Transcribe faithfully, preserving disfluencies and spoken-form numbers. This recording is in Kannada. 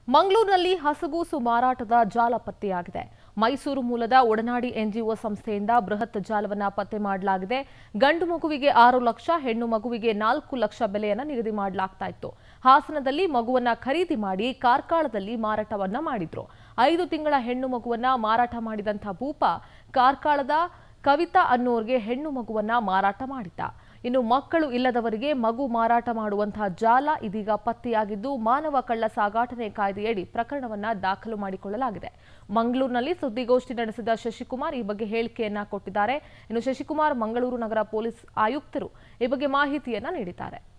ಮಂಗಳೂರಿನಲ್ಲಿ ಹಸುಗೂಸು ಮಾರಾಟದ ಜಾಲ ಪತ್ತೆಯಾಗಿದೆ. ಮೈಸೂರು ಮೂಲದ ಒಡನಾಡಿ ಎನ್ಜಿಒ ಸಂಸ್ಥೆಯಿಂದ ಬೃಹತ್ ಜಾಲವನ್ನು ಪತ್ತೆ ಮಾಡಲಾಗಿದೆ. ಗಂಡು ಮಗುವಿಗೆ ಆರು ಲಕ್ಷ, ಹೆಣ್ಣು ಮಗುವಿಗೆ ನಾಲ್ಕು ಲಕ್ಷ ಬೆಲೆಯನ್ನು ನಿಗದಿ ಮಾಡಲಾಗ್ತಾ ಇತ್ತು. ಹಾಸನದಲ್ಲಿ ಮಗುವನ್ನ ಖರೀದಿ ಮಾಡಿ ಕಾರ್ಕಳದಲ್ಲಿ ಮಾರಾಟವನ್ನ ಮಾಡಿದ್ರು. ಐದು ತಿಂಗಳ ಹೆಣ್ಣು ಮಗುವನ್ನ ಮಾರಾಟ ಮಾಡಿದಂಥ ಭೂಪ ಕಾರ್ಕಳದ ಕವಿತಾ ಅನ್ನೋರ್ಗೆ ಹೆಣ್ಣು ಮಗುವನ್ನ ಮಾರಾಟ ಮಾಡಿದ್ದ. ಇನ್ನು ಮಕ್ಕಳು ಇಲ್ಲದವರಿಗೆ ಮಗು ಮಾರಾಟ ಮಾಡುವಂತಹ ಜಾಲ ಇದೀಗ ಪತ್ತೆಯಾಗಿದ್ದು ಮಾನವ ಕಳ್ಳ ಸಾಗಾಟನೆ ಕಾಯ್ದೆಯಡಿ ಪ್ರಕರಣವನ್ನ ದಾಖಲು ಮಾಡಿಕೊಳ್ಳಲಾಗಿದೆ. ಮಂಗಳೂರಿನಲ್ಲಿ ಸುದ್ದಿಗೋಷ್ಠಿ ನಡೆಸಿದ ಶಶಿಕುಮಾರ್ ಈ ಬಗ್ಗೆ ಹೇಳಿಕೆಯನ್ನ ಕೊಟ್ಟಿದ್ದಾರೆ. ಇನ್ನು ಶಶಿಕುಮಾರ್ ಮಂಗಳೂರು ನಗರ ಪೊಲೀಸ್ ಆಯುಕ್ತರು ಈ ಬಗ್ಗೆ ಮಾಹಿತಿಯನ್ನ ನೀಡಿದ್ದಾರೆ.